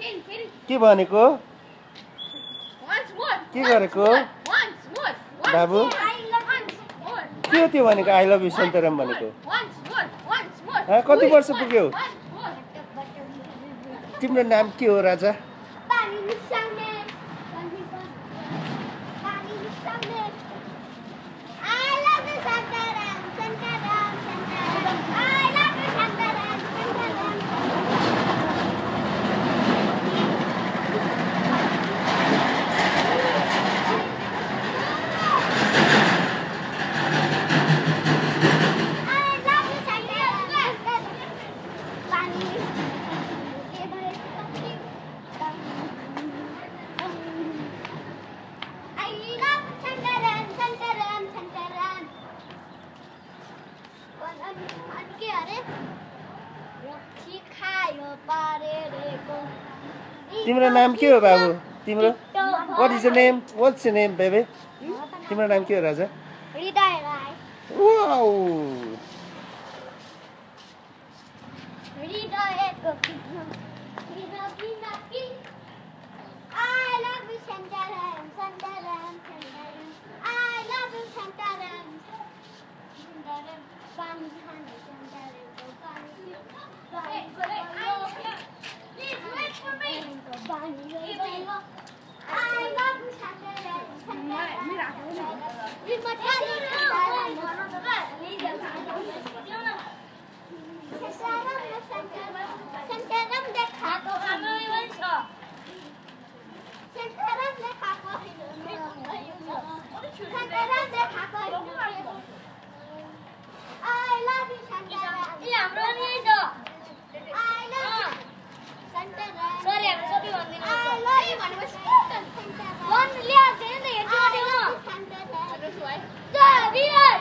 के भनेको के गरेको बाबु के हो त्यो भनेको आई लभ यु शान्ताराम भनेको कति वर्ष पुग्यो तिम्रो नाम के हो राजा तिम्रो नाम के हो बाबु तिम्रो what is your name what's your name baby तिम्रो नाम के हो राजा हृदय राई वाउ हृदयको I love you Shantaram Shantaram Shantaram I love you Shantaram Shantaram Pani Hani Shantaram Please wait for me I love you Shantaram Shantaram देखाको Shantaram देखाको Shantaram देखाको I love you Shantaram ए हाम्रो नि है त I love you Shantaram सरी हामी सबै भन्दिनु I love you भनेपछि Shantaram वन ल्या छैन त हेर्छु न Shantaram